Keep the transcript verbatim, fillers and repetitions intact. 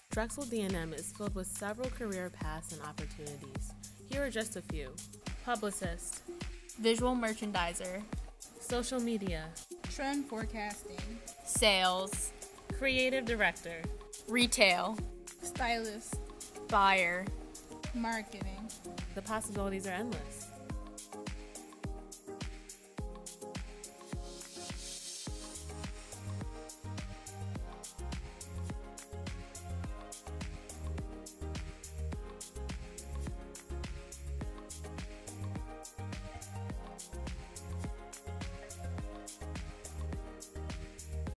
Drexel D and M is filled with several career paths and opportunities. Here are just a few. Publicist, Visual merchandiser, social media, trend forecasting, sales, creative director, retail, stylist, buyer. marketing. The possibilities are endless.